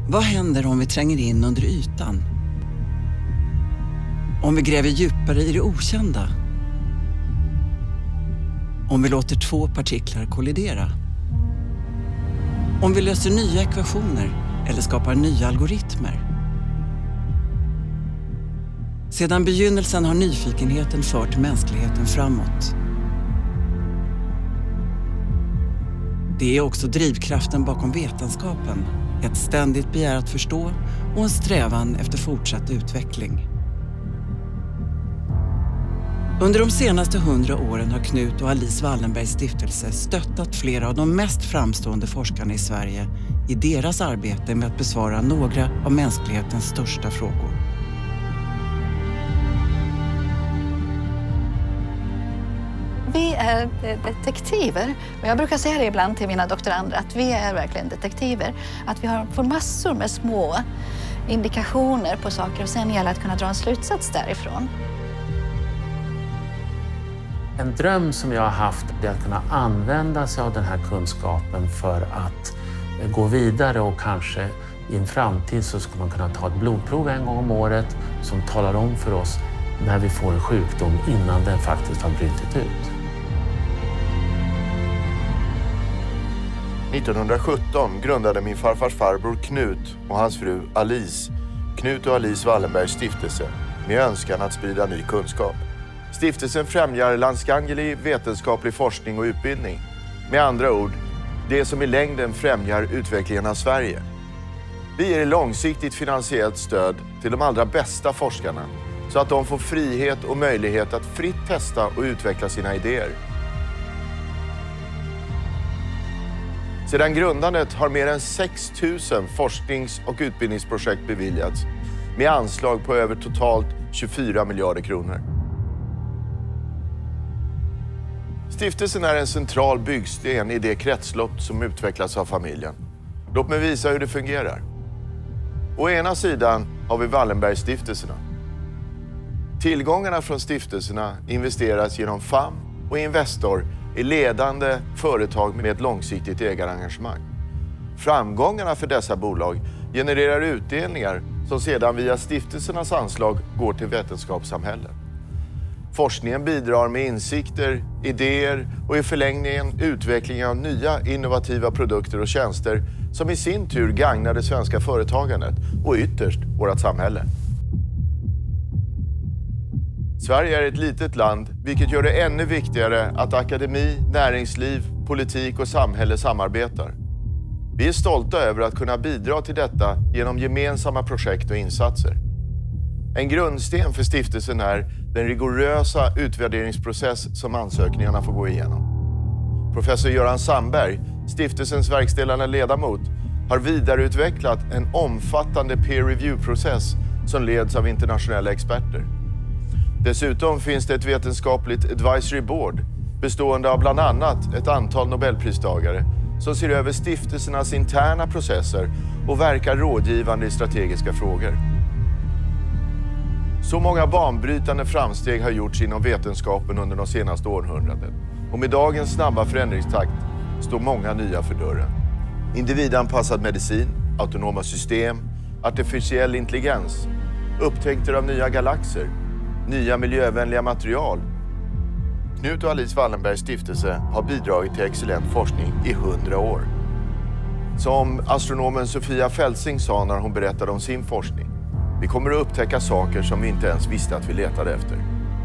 Vad händer om vi tränger in under ytan? Om vi gräver djupare i det okända? Om vi låter två partiklar kollidera? Om vi löser nya ekvationer eller skapar nya algoritmer? Sedan begynnelsen har nyfikenheten fört mänskligheten framåt. Det är också drivkraften bakom vetenskapen, ett ständigt begär att förstå och en strävan efter fortsatt utveckling. Under de senaste 100 åren har Knut och Alice Wallenbergs stiftelse stöttat flera av de mest framstående forskarna i Sverige i deras arbete med att besvara några av mänsklighetens största frågor. Vi är detektiver, och jag brukar säga det ibland till mina doktorander att vi är verkligen detektiver. Att vi får massor med små indikationer på saker och sen gäller att kunna dra en slutsats därifrån. En dröm som jag har haft är att kunna använda sig av den här kunskapen för att gå vidare och kanske i en framtid så ska man kunna ta ett blodprov en gång om året som talar om för oss när vi får en sjukdom innan den faktiskt har brutit ut. 1917 grundade min farfars farbror Knut och hans fru Alice Knut och Alice Wallenbergs stiftelse med önskan att sprida ny kunskap. Stiftelsen främjar landsgangelig vetenskaplig forskning och utbildning. Med andra ord, det som i längden främjar utvecklingen av Sverige. Vi ger långsiktigt finansiellt stöd till de allra bästa forskarna så att de får frihet och möjlighet att fritt testa och utveckla sina idéer. Sedan grundandet har mer än 6 000 forsknings- och utbildningsprojekt beviljats med anslag på över totalt 24 miljarder kronor. Stiftelsen är en central byggsten i det kretslopp som utvecklas av familjen. Låt mig visa hur det fungerar. Å ena sidan har vi Wallenbergstiftelserna. Tillgångarna från stiftelserna investeras genom FAM och Investor i ledande företag med ett långsiktigt ägarengagemang. Framgångarna för dessa bolag genererar utdelningar som sedan via stiftelsernas anslag går till vetenskapssamhället. Forskningen bidrar med insikter, idéer och i förlängningen utveckling av nya innovativa produkter och tjänster som i sin tur gagnar det svenska företagandet och ytterst vårt samhälle. Sverige är ett litet land, vilket gör det ännu viktigare att akademi, näringsliv, politik och samhälle samarbetar. Vi är stolta över att kunna bidra till detta genom gemensamma projekt och insatser. En grundsten för stiftelsen är den rigorösa utvärderingsprocess som ansökningarna får gå igenom. Professor Göran Sandberg, stiftelsens verkställande ledamot, har vidareutvecklat en omfattande peer review-process som leds av internationella experter. Dessutom finns det ett vetenskapligt advisory board bestående av bland annat ett antal Nobelpristagare som ser över stiftelsernas interna processer och verkar rådgivande i strategiska frågor. Så många banbrytande framsteg har gjorts inom vetenskapen under de senaste århundraden. Och med dagens snabba förändringstakt står många nya för dörren. Individanpassad medicin, autonoma system, artificiell intelligens, upptäckter av nya galaxer, nya miljövänliga material. Knut och Alice Wallenbergs stiftelse har bidragit till excellent forskning i 100 år. Som astronomen Sofia Felsing sa när hon berättade om sin forskning. Vi kommer att upptäcka saker som vi inte ens visste att vi letade efter.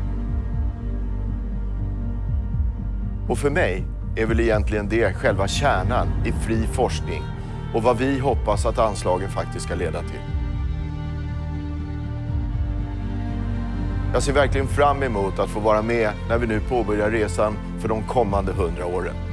Och för mig är väl egentligen det själva kärnan i fri forskning och vad vi hoppas att anslagen faktiskt ska leda till. Jag ser verkligen fram emot att få vara med när vi nu påbörjar resan för de kommande 100 åren.